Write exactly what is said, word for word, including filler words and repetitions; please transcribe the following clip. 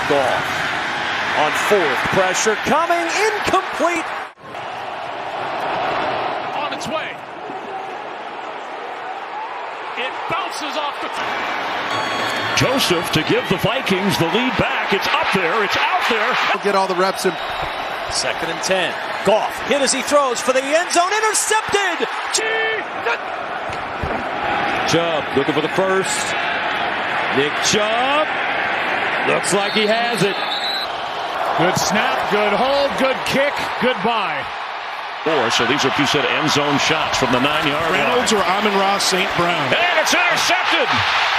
Goff on fourth. Pressure coming. Incomplete. On its way. It bounces off the... Joseph to give the Vikings the lead back. It's up there. It's out there. Get all the reps in. Second and ten. Goff hit as he throws for the end zone. Intercepted. Chubb looking for the first. Nick Chubb. Looks like he has it. Good snap, good hold, good kick, goodbye. Four, so these are two set of end zone shots from the nine-yard line. Reynolds or Amon-Ra Saint Brown. And it's intercepted.